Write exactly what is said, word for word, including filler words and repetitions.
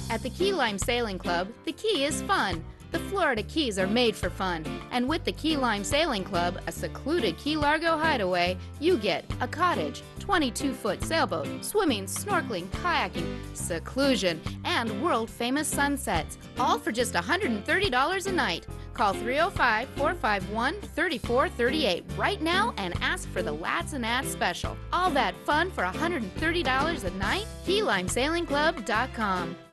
At the Key Lime Sailing Club, the key is fun. The Florida Keys are made for fun. And with the Key Lime Sailing Club, a secluded Key Largo Hideaway, you get a cottage, twenty-two foot sailboat, swimming, snorkeling, kayaking, seclusion, and world-famous sunsets, all for just one hundred thirty dollars a night. Call three oh five, four five one, three four three eight right now and ask for the Lats and Ats special. All that fun for one hundred thirty dollars a night? Key Lime Sailing Club dot com.